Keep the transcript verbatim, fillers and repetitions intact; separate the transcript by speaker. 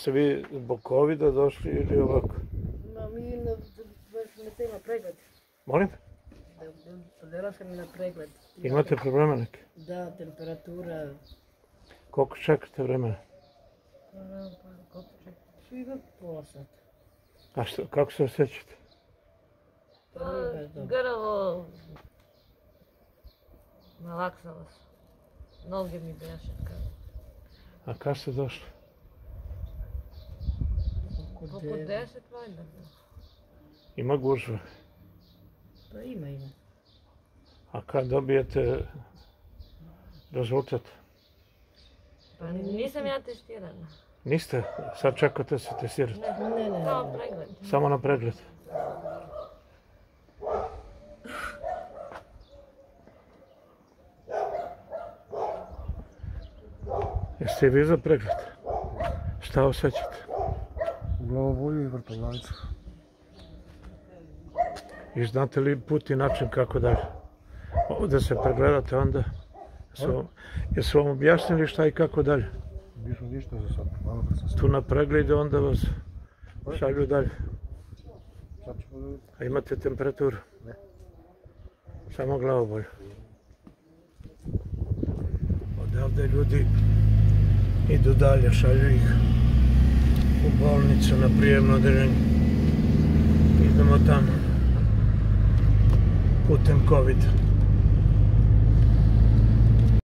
Speaker 1: Jeste vi zbog covida došli ili ovako?
Speaker 2: Ma mi na, da ima pregled.
Speaker 1: Molim?
Speaker 2: Dela sam mi na pregled.
Speaker 1: Imate problema neke?
Speaker 2: Da, temperatura.
Speaker 1: Koliko čekate vremena?
Speaker 2: Koliko čekate? Sviga pola sata.
Speaker 1: A što, kako se osjećate?
Speaker 3: Grlo, malaksalo se. Noge mi beše.
Speaker 1: A kad ste došli?
Speaker 3: Oko deset valjda.
Speaker 1: Ima gužva?
Speaker 2: Pa ima, ima.
Speaker 1: A kad dobijete rezultat?
Speaker 3: Pa nisam ja testirana.
Speaker 1: Niste? Sad čekate se testirati?
Speaker 2: Ne, ne, ne.
Speaker 3: Samo pregled.
Speaker 1: Samo na pregled? Jeste i vi za pregled? Šta osjećate?
Speaker 4: Glavobolju i vrtoglavicu.
Speaker 1: I znate li put i način kako dalje? Ovdje se pregledate onda? Jesu vam objasnili šta i kako dalje?
Speaker 4: Ništa ništa za sad. Malo kad sam se...
Speaker 1: Tu na pregled onda vas šalju dalje.
Speaker 4: Sad ćemo da vidimo.
Speaker 1: A imate temperaturu?
Speaker 4: Ne.
Speaker 1: Samo glavobolju. Odavde ljudi idu dalje, šalju ih u bolnicu na prijemno odeljenje. Idemo tamo putem covida.